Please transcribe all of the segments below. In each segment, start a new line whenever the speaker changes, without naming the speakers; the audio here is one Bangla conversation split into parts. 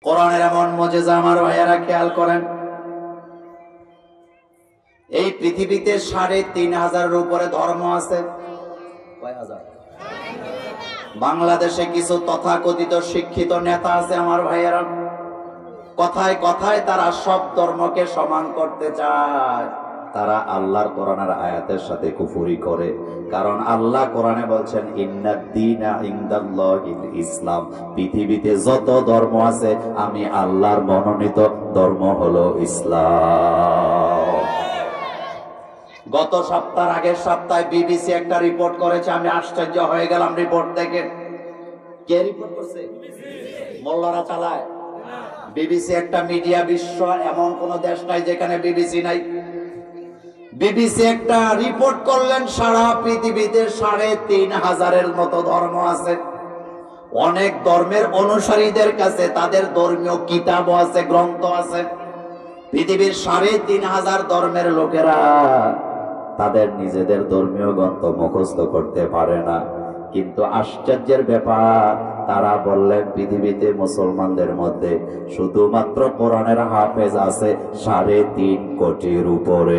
কোরআনের এমন মুজিজা আমার ভাইয়েরা খেয়াল করেন, এই পৃথিবীতে ৩৫০০০-এর উপরে ধর্ম আছে। কয় হাজার? বাংলাদেশে কিছু তথাকথিত শিক্ষিত নেতা আছে আমার ভাইয়েরা, কথায় কথায় তারা সব ধর্মকে সমান করতে চায়। তারা আল্লাহর কোরআনের আয়াতের সাথে কুফরি করে, কারণ আল্লাহ কোরআনে বলছেন ইন্নাদ-দীনা ইনদাল্লাহিল ইসলাম, পৃথিবীতে যত ধর্ম আছে আমি আল্লাহর মনোনীত ধর্ম হলো ইসলাম। গত সপ্তাহের আগের সপ্তাহে বিবিসি একটা রিপোর্ট করেছে, আমি আশ্চর্য হয়ে গেলাম রিপোর্ট থেকে। কে রিপোর্ট করছে? মোল্লারা চালায় বিবিসি একটা মিডিয়া বিশ্ব, এমন কোন দেশ নাই যেখানে বিবিসি নাই। বিবিসি একটা রিপোর্ট করলেন, সারা পৃথিবীতে ৩৫০০০-এর মতো ধর্ম আছে। অনেক ধর্মের অনুসারীদের কাছে তাদের ধর্মীয় কিতাবও আছে, গ্রন্থ আছে। পৃথিবীর ৩৫০০০ ধর্মের লোকেরা তাদের নিজেদের ধর্মীয় গ্রন্থ মুখস্থ করতে পারে না। কিন্তু আশ্চর্যের ব্যাপার, তারা বললেন পৃথিবীতে মুসলমানদের মধ্যে শুধুমাত্র কোরআনের হাফেজ আছে ৩.৫ কোটির উপরে।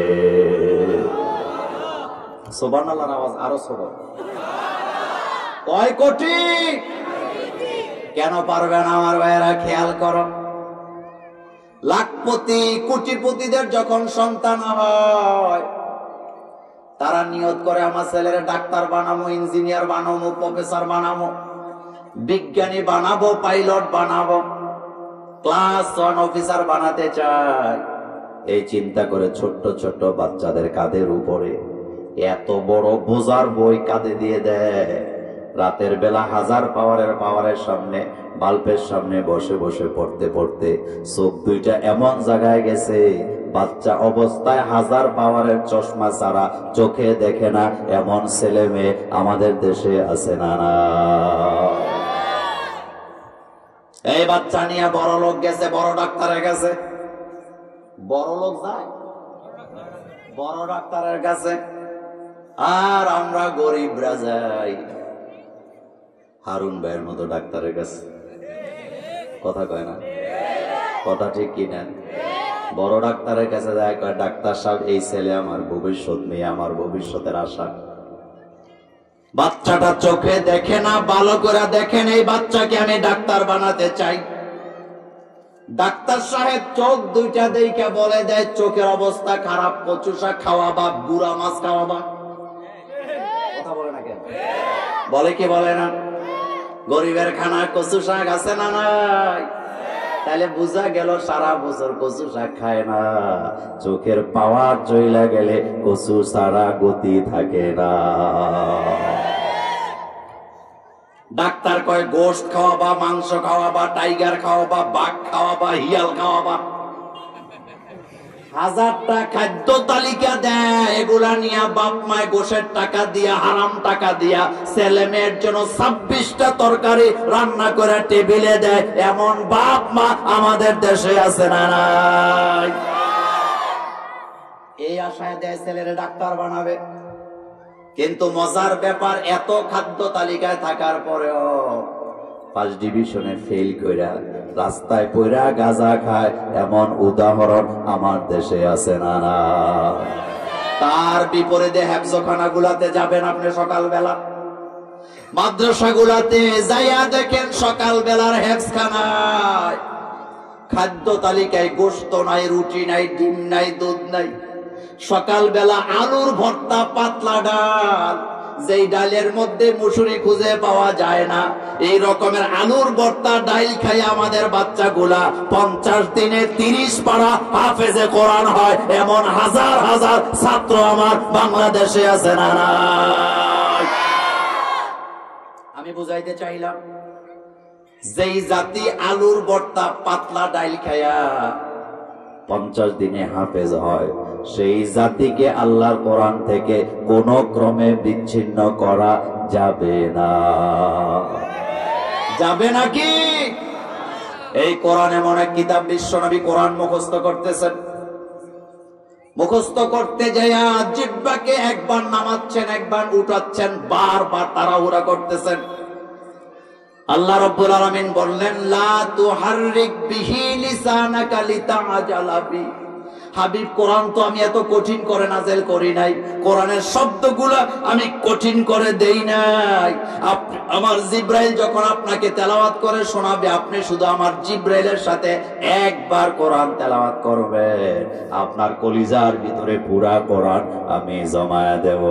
সুবহানাল্লাহর আওয়াজ আরো সুবহান। কয় কোটি? কেন পারবে না আমার ভাইয়েরা? খেয়াল করো, লাখপতি কোটিপতিদের যখন সন্তান হয়, তারা নিয়ত করে আমার ছেলেরা ডাক্তার বানাবো, ইঞ্জিনিয়ার বানাবো, প্রফেসর বানাবো, বিজ্ঞানী বানাবো, পাইলট বানাবো, ক্লাস 1 অফিসার বানাতে চায়। এই চিন্তা করে ছোট্ট ছোট্ট বাচ্চাদের কাঁধের উপরে এত বড় বোঝার বই কাঁধে দিয়ে দেয়। রাতের বেলা 1000 পাওয়ারের সামনে, বাল্বের সামনে বসে বসে পড়তে পড়তে চোখ দুইটা এমন জায়গায় গেছে, বাচ্চা অবস্থায় 1000 পাওয়ারের চশমা ছাড়া চোখে দেখে না। এমন ছেলে মেয়ে আমাদের দেশে আছে না? না, এই বাচ্চা নিয়ে বড় লোক গেছে, বড় ডাক্তারের কাছে। বড় লোক যায় বড় ডাক্তারের কাছে, আর আমরা গরিবরা যাই হারুন ভাইয়ের মতো ডাক্তারের কাছে। কথা কয় না? কথা ঠিক কিনা? বড় ডাক্তারের কাছে যায়, কয় ডাক্তার সাহেব এই ছেলে আমার ভবিষ্যৎ, মেয়ে আমার ভবিষ্যতের আশা। বাচ্চাটা চোখে দেখে না, ভালো করে দেখেন, এই বাচ্চাকে আমি ডাক্তার বানাতে চাই। ডাক্তার সাহেব চোখ দুইটা দেখে বলে দেয় চোখের অবস্থা খারাপ, কচু শাক খাওয়াবা, বুড়া মাছ খাওয়াবা। কথা বলে না কেন? বলে কি বলে না? গরিবের খানা কচু শাক আছে না নাই? তাহলে বুঝা গেল সারা বছর কচু শাক খায় না। চোখের পাওয়ার চইলা গেলে কচু ছাড়া গতি থাকে না। ডাক্তার কয় গোশত খাওয়াবা, মাংস খাওয়াবা, টাইগার খাওয়াবা, বাঘ খাওয়াবা, হিয়াল খাওয়াবা। 1000টা খাদ্য তালিকা দেয়, এগুলা নিয়ে বাপ মায় গোশের টাকা দিয়া, হারাম টাকা দিয়া ছেলে মেয়ের জন্য 26টা তরকারি রান্না করে টেবিলে দেয়। এমন বাপ মা আমাদের দেশে আছে না নাই? এই আশায় দেয় ছেলেরে ডাক্তার বানাবে। কিন্তু মজার ব্যাপার, এত খাদ্য তালিকায় থাকার পরেও ফার্স্ট ডিভিশনে ফেল কইরা রাস্তায় পইরা গাঁজা খায়, এমন উদাহরণ আমার দেশে আছে না? না। তার বিপরীতে হেফজখানা গুলাতে যাবেন আপনি সকালবেলা, মাদ্রাসা গুলাতে যাইয়া দেখেন সকাল বেলার হেফজখানায় খাদ্য তালিকায় গোশত নাই, রুটি নাই, ডিম নাই, দুধ নাই। সকালবেলা আলুর ভর্তা, পাতলা ডাল, যেই ডালের মধ্যে মুসুরি খুঁজে পাওয়া যায় না, এই রকমের আলুর ভর্তা ডাল খাই আমাদের বাচ্চাগুলা 50 দিনে 30 পারা হাফেজে কোরআন হয়। এমন হাজার হাজার ছাত্র আমার বাংলাদেশে আছে না? আমি বুঝাইতে চাইলাম, যেই জাতি আলুর ভর্তা, পাতলা ডাল খায়া 50 দিনে হাফেজ হয়, সেই জাতিকে আল্লাহর কোরআন থেকে কোন ক্রমে বিচ্ছিন্ন করা যাবে না। যাবে নাকি? এই কোরআন এমন এক কিতাব, বিশ্বনবী কোরআন মুখস্থ করতেছেন, মুখস্থ করতে যাইয়া জিহ্বাকে একবার নামাচ্ছেন, একবার উঠাচ্ছেন, বারবার তাড়াহুড়া করতেছেন। আল্লাহ রাব্বুল আলামিন বললেন, লা তুহাররিক বিহি লিসানাকা লিতাআজালা বি। হাবিব, কোরআন তো আমি এত কঠিন করে নাযিল করি নাই, কোরআনের শব্দগুলো আমি কঠিন করে দেই নাই। আমার জিবরাইল যখন আপনাকে তেলাওয়াত করে শোনাবে, আপনি শুধু আমার জিবরাইলের সাথে একবার কোরআন তেলাওয়াত করবেন, আপনার কলিজার ভিতরে পুরা কোরআন আমি জমায়া দেব।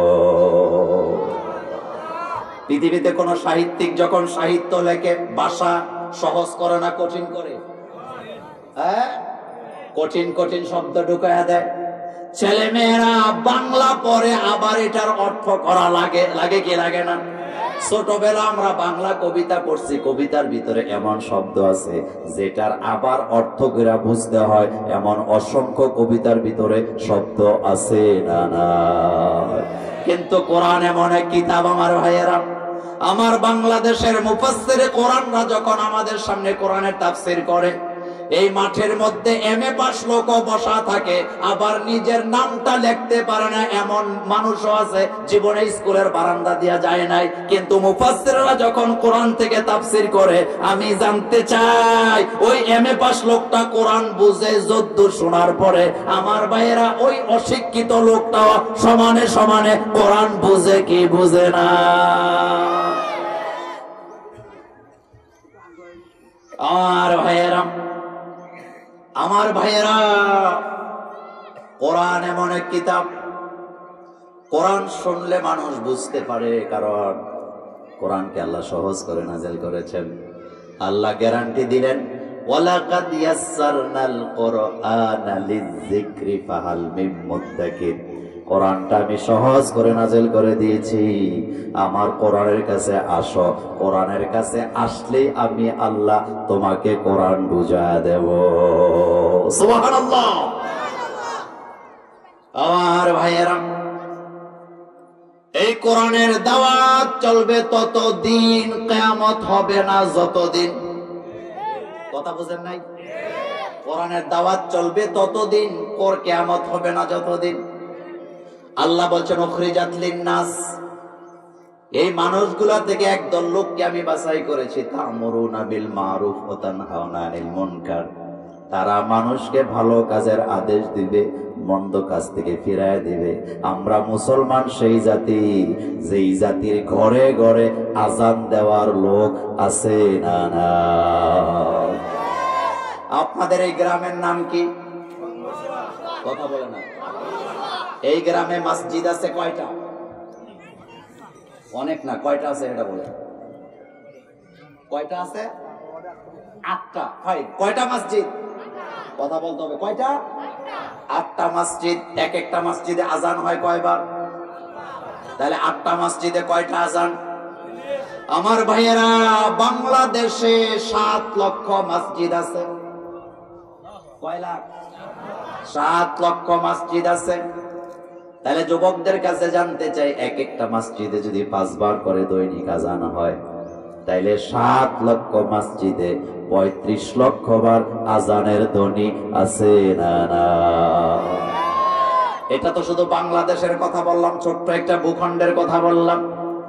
পৃথিবীতে কোন সাহিত্যিক যখন সাহিত্য লেখে, ভাষা সহজ করে না কঠিন করে? হ্যাঁ, কঠিন কঠিন শব্দ ঢুকায়া দেয়। ছেলে মেয়েরা বাংলা পড়ে, আবার এটার অর্থ করা লাগে কি লাগে না? ছোটবেলা আমরা বাংলা কবিতা পড়ছি, কবিতার ভিতরে এমন শব্দ আছে যেটার আবার অর্থ করে বুঝতে হয়, এমন অসংখ্য কবিতার ভিতরে শব্দ আছে না না? কিন্তু কোরআন এমন এক কিতাব আমার ভাইয়েরা, আমার বাংলাদেশের মুফাসসিরে কোরআনরা যখন আমাদের সামনে কোরআনের তাফসীর করে, এই মাঠের মধ্যে এমএ পাস লোক বসা থাকে, আবার নিজের নামটা লিখতে পারে না এমন মানুষও আছে, জীবনে স্কুলের বারান্দা দিয়া যায় নাই। কিন্তু মুফাসসিররা যখন কোরআন থেকে তাফসীর করে, আমি জানতে চাই ওই এমএ পাস লোকটা কোরআন বুঝে যদ্দূর শোনার পরে, আমার ভাইয়েরা ওই অশিক্ষিত লোকটাও সমানে সমানে কোরআন বুঝে কি বুঝে না? আমার ভাইয়েরা, কোরআন এমন এক কিতাব, কোরআন শুনলে মানুষ বুঝতে পারে, কারণ কোরআনকে আল্লাহ সহজ করে নাযিল করেছেন। আল্লাহ গ্যারান্টি দিলেন, ওয়ালাকাদ ইয়াসসারনাল কুরআনা লিযিকরি ফাহাল মিন মুদ্দাকির। কোরআনটা আমি সহজ করে নাযিল করে দিয়েছি, আমার কোরআনের কাছে আসো, কোরআনের কাছে আসলে আমি আল্লাহ তোমাকে কোরআন বুঝায় দেব। সুবহানাল্লাহ। আমার ভাইয়েরা, এই কোরআনের দাওয়াত চলবে ততদিন, কিয়ামত হবে না যতদিন। কথা বুঝেন নাই? কোরআনের দাওয়াত চলবে ততদিন, কিয়ামত হবে না যতদিন। আল্লাহ বলছেন, উখরিজাত লিন-নাস, এই মানুষগুলা থেকে একদল লোককে আমি বাছাই করেছি, তা'মুরুনা বিল মারুফ ওয়া তানহাউনা আনিল মুনকার। তারা মানুষকে ভালো কাজের আদেশ দিবে, মন্দ কাজ থেকে ফিরায় দিবে। আমরা মুসলমান সেই জাতি, যেই জাতির ঘরে ঘরে আযান দেওয়ার লোক আছে না না? আপনাদের এই গ্রামের নাম কি? কথা বলে না। এই গ্রামে মসজিদ আছে কয়টা? অনেক না, কয়টা আছে এটা বলে? কয়টা আছে? 8টা। কয়টা মসজিদ? কথা বলতে হবে। কয়টা? 8টা মসজিদ। এক একটা মসজিদে আজান হয় কয়বার? তাহলে 8টা মসজিদে কয়টা আজান? আমার ভাইয়েরা, বাংলাদেশে 7 লক্ষ মসজিদ আছে। কয় লাখ? 7 লক্ষ মসজিদ আছে। তাহলে যুবকদের কাছে জানতে চাই, এক একটা মসজিদে যদি 5 বার করে দৈনিক আজান হয়, তাইলে 7 লক্ষ মসজিদে 35 লক্ষ বার আজানের ধ্বনি আছে না না? এটা তো শুধু বাংলাদেশের কথা বললাম, ছোট্ট একটা ভূখণ্ডের কথা বললাম।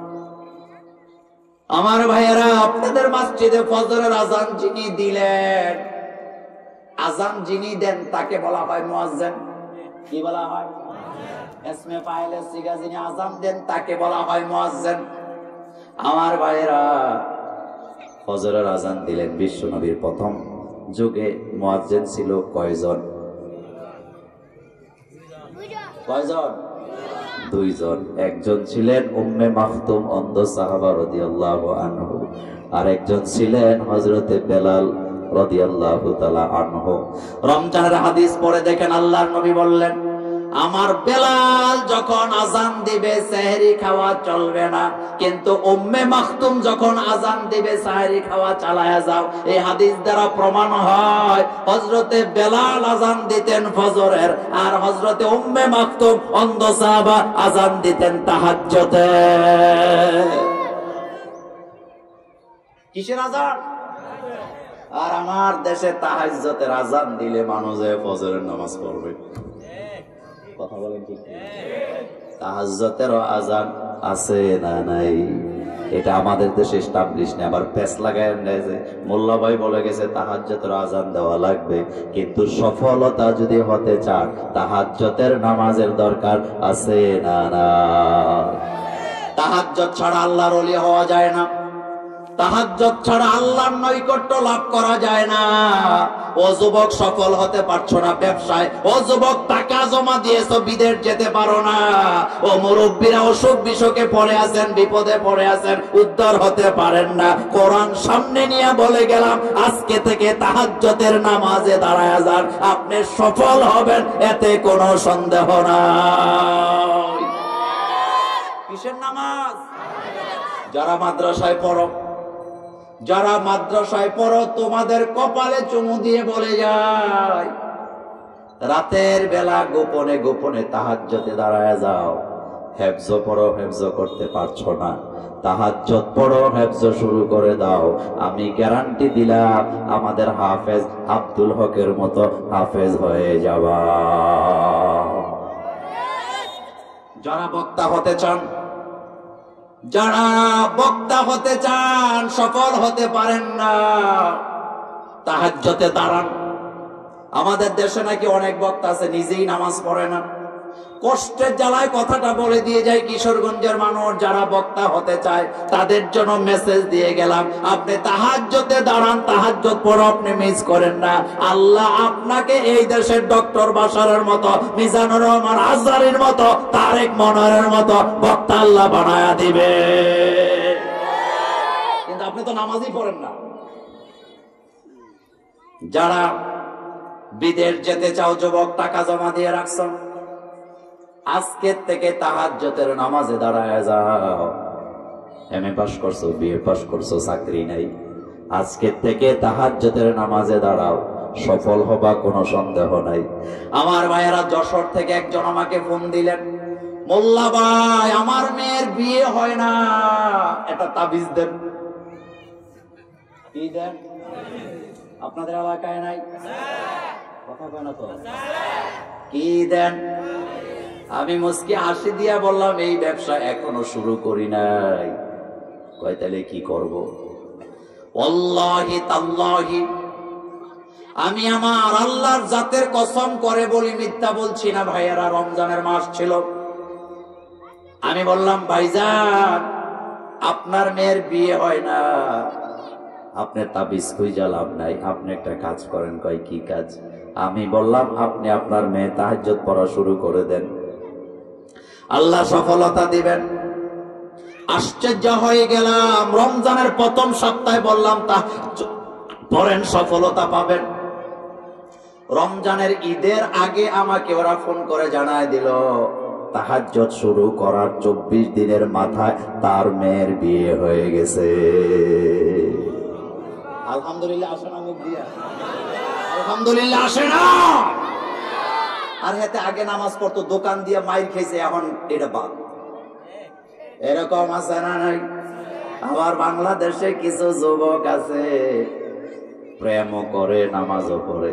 আমার ভাইয়েরা, আপনাদের মসজিদে ফজরের আজান যিনি দিলেন, আজান যিনি দেন, তাকে বলা হয় মুয়াজ্জিন। কি বলা হয়? ইসমে ফাইলে সিগা যিনি আজান দেন, তাকে বলা হয় মুয়াজ্জিন। আমার ভাইয়েরা, ফজরের আজান দিলেন বিশ্ব নবীর প্রথম যুগে। মুয়াজ্জিন ছিল কয়জন? কয়জন? 2 জন। একজন ছিলেন উম্মে মাখতুম, অন্ধ সাহাবা রাদিয়াল্লাহু আনহু, আর একজন ছিলেন হযরতে বেলাল রাদিয়াল্লাহু তাআলা আনহু। রমজানের হাদিস পড়ে দেখেন, আল্লাহর নবী বললেন, আমার বেলাল যখন আজান দিবে সেহরি খাওয়া চলবে না, কিন্তু উম্মে মাখতুম যখন আজান দিবে সেহরি খাওয়া চালায়া যাও। এই হাদিস দ্বারা প্রমাণ হয়, হযরতে বেলাল আজান দিতেন ফজরের, আর হযরতে উম্মে মাখতুম অন্ধ সাহাবা আজান দিতেন তাহাজ্জুদে। কিসের আজান? আর আমার দেশে তাহাজ্জুদের আজান দিলে মানুষে ফজরের নামাজ পড়বে। কথা বলেন ঠিক? তাহাজ্জুদের আজান আছে না নাই? এটা আমাদের দেশে এস্টাবলিশ নেই, আবার প্যাচ লাগায় নেয় যে মোল্লা ভাই বলে গেছে তাহাজ্জুদের আজান দেওয়া লাগবে, কিন্তু সফলতা যদি হতে চান তাহাজ্জুদের নামাজের দরকার আছে না না? তাহাজ্জুদ ছাড়া আল্লাহর ওলি হওয়া যায় না, তাহাজ্জুদ ছাড়া আল্লাহর নৈকট্য লাভ করা যায় না। ও যুবক সফল হতে পারছো না ব্যবসায়, ও যুবক টাকা জমা দিয়েছো বিদেশ যেতে পারো না, ও মুরব্বীরা অসুখ বিসুখে পড়ে আছেন, বিপদে পড়ে আছেন, উদ্ধার হতে পারেন না। কোরআন সামনে নিয়ে বলে গেলাম আজকে থেকে তাহাজ্জুদের নামাজে দাঁড়ায় যান, আপনি সফল হবেন, এতে কোনো সন্দেহ নাই। কিসের নামাজ? যারা মাদ্রাসায় পড়ো, যারা মাদ্রাসায় পড়ো, তোমাদের কপালে চুমু দিয়ে বলে যায় রাতের বেলা গোপনে গোপনে তাহাজ্জুদে দাঁড়ায় যাও। হেফজ পড়ো, হেফজ করতে পারছো না, তাহাজ্জুদ পড়ো, হেফজ শুরু করে দাও। আমি গ্যারান্টি দিলাম আমাদের হাফেজ আব্দুল হকের মতো হাফেজ হয়ে যাবা। যারা বক্তা হতে চান, যারা বক্তা হতে চান, সফল হতে পারেন না, তাহাজ্জুদে দাঁড়ান। আমাদের দেশে নাকি অনেক বক্তা আছে নিজেই নামাজ পড়ে না, কষ্টের জ্বালায় কথাটা বলে দিয়ে যায় কিশোরগঞ্জের মানুষ যারা বক্তা হতে চায় তাদের জন্য মেসেজ দিয়ে গেলাম, আপনি তাহাজ্জুদে দাঁড়ান, তাহাজ্জুদ পড়ো, আপনি মিস করেন না। আল্লাহ আপনাকে এই দেশের ডক্টর বাশারের মতো, মিজানুর রহমান আজহারীর মতো, তারেক মনোয়ারের মতো বক্তা আল্লাহ বানায়া দিবে। কিন্তু আপনি তো নামাজই পড়েন না। যারা বিদেশ যেতে চাও যুবক, টাকা জমা দিয়ে রাখছো, আজকের থেকে তাহাজ্জুদের নামাজে দাঁড়ায় যাও। এমএ পাস করছো, বিএ পাস করছো, চাকরি নাই, আজকের থেকে তাহাজ্জুদের নামাজে দাঁড়াও, সফল হবা, কোনো সন্দেহ নাই। আমার ভাইয়েরা, যশোর থেকে একজন আমাকে ফোন দিলেন, মোল্লা ভাই আমার মেয়ের বিয়ে হয় না, একটা তাবিজ দেন। কি দেন? আপনাদের এলাকায় নাই? কথা কয় না তো? কি দেন? আমি মুস্কি হাসি দিয়া বললাম এই ব্যবসা এখনো শুরু করি নাই। কয় তাহলে কি করব? ওয়াল্লাহি তাল্লাহি আমি আমার আল্লাহর জাতের কসম করে বলি, মিথ্যা বলছি না ভাইয়েরা, রমজানের মাস ছিল। আমি বললাম ভাইজান আপনার মেয়ের বিয়ে হয় না, আপনার তাবিজ খুঁজে লাভ নাই, আপনি একটা কাজ করেন। কয় কি কাজ? আমি বললাম আপনি আপনার মেয়ে তাহাজ্জুদ পড়া শুরু করে দেন, আল্লাহ সফলতা দিবেন। আশ্চর্য হয়ে গেলাম, রমজানের প্রথম সপ্তাহে বললাম তাহাজ্জুদ পড়েন, সফলতা পাবেন। রমজানের ঈদের আগে আমাকে ওরা ফোন করে জানায় দিল তাহাজ্জুদ শুরু করার 24 দিনের মাথায় তার মেয়ের বিয়ে হয়ে গেছে। আলহামদুলিল্লাহ আসে না? মুখ দিয়া আলহামদুলিল্লাহ আসে না? আর হাতে আগে নামাজ পড়তো, দোকান দিয়ে মাইর খেয়েছে, এখন এটা বাদ। এরকম আছে না নাই? আবার বাংলাদেশে কিছু যুবক আছে প্রেমও করে নামাজও পড়ে।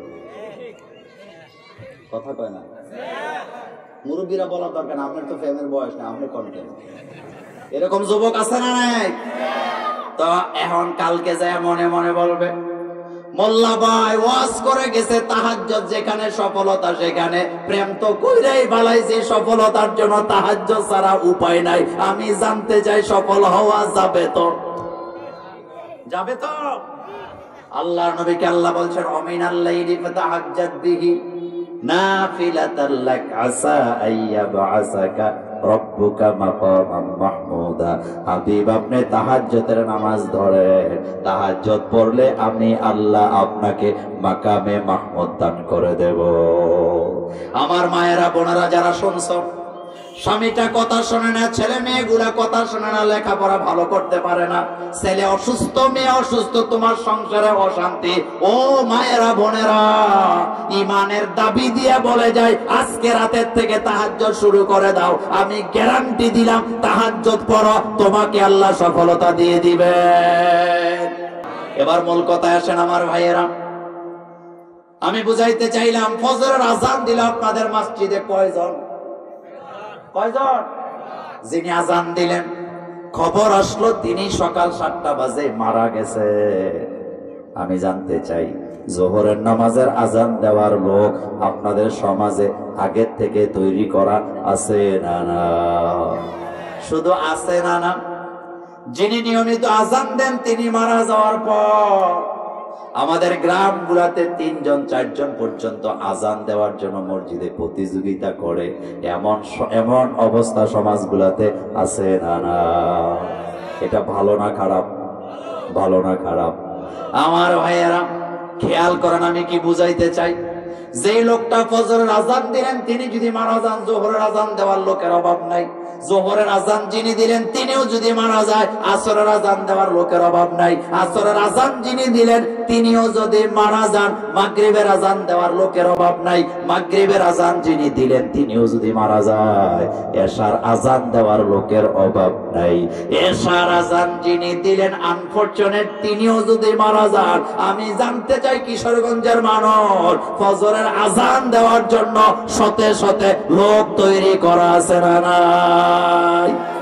কথা কয় না? মুরব্বীরা বলার দরকার না, আপনার তো প্রেমের বয়স না, আপনি কন্টেন্ট। এরকম যুবক আছে না নাই? তো এখন কালকে যায় মনে মনে বলবে মোল্লা ভাই ওয়াজ করে গেছে তাহাজ্জুদ যেখানে সফলতা সেখানে প্রেম তো কইরাই বালাইছে, সফলতার জন্য তাহাজ্জুদ ছাড়া উপায় নাই। আমি জানতে চাই সফল হওয়া যাবে তো? যাবে তো? আল্লাহর নবীকে আল্লাহ বলছেন অমিনাল লাইলি ফাতাহাজ্জাদ বিহি নাফিলাতাল লাক আসা আইয়াবআসাকা রব্বুকা মাকামান মাহমুদা। হাবিব আপনি তাহাজ্জুদের নামাজ ধরেন, তাহাজ্জুদ পড়লে আমি আল্লাহ আপনাকে মাকামে মাহমুদ দান করে দেব। আমার মায়েরা বোনেরা যারা শুনছো, স্বামীটা কথা শোনে না, ছেলে মেয়েগুলা কথা শোনে না, লেখাপড়া ভালো করতে পারে না, ছেলে অসুস্থ, মেয়ে অসুস্থ, তোমার সংসারে অশান্তি। ও মায়েরা বোনেরা, ইমানের দাবি দিয়ে বলে যায় আজকে রাতের থেকে তাহাজ্জুদ শুরু করে দাও, আমি গ্যারান্টি দিলাম তাহাজ্জুদ পড়ো, তোমাকে আল্লাহ সফলতা দিয়ে দিবে। এবার মূল কথায় আসেন আমার ভাইয়েরা, আমি বুঝাইতে চাইলাম ফজরের আযান দিল আপনাদের মসজিদে কয়জন? কয়জন? যিনি আযান দিলেন খবর আসলো তিনি সকাল 7টা বাজে মারা গেছে। আমি জানতে চাই, জোহরের নামাজের আজান দেওয়ার লোক আপনাদের সমাজে আগের থেকে তৈরি করা আছে না? না, শুধু আছে না? না, যিনি নিয়মিত আজান দেন তিনি মারা যাওয়ার পর আমাদের গ্রামগুলাতে 3 জন 4 জন পর্যন্ত আজান দেওয়ার জন্য মসজিদে প্রতিযোগিতা করে, এমন অবস্থা সমাজগুলাতে আছে না? না, এটা ভালো না খারাপ? ভালো না খারাপ? আমার ভাইয়েরা খেয়াল করেন, আমি কি বুঝাইতে চাই? যে লোকটা ফজরের আজান দিলেন তিনি যদি মারা যান, জোহরের আজান দেওয়ার লোকের অভাব নাই। জোহরের আজান যিনি দিলেন তিনিও যদি মারা যায়, আসরের আজান দেওয়ার লোকের অভাব নাই। আসরের আজান যিনি দিলেন তিনিও যদি মারা যান, মাগরিবের আজান দেওয়ার লোকের অভাব নাই। মাগরিবের আজান যিনি দিলেন তিনিও যদি মারা যায়, এশার আজান দেওয়ার লোকের অভাব নাই। এশার আজান যিনি দিলেন আনফরচুনেট তিনিও যদি মারা যান, আমি জানতে চাই কিশোরগঞ্জের মানুষ, ফজরের আজান দেওয়ার জন্য শতে শতে লোক তৈরি করা আছে না নাই?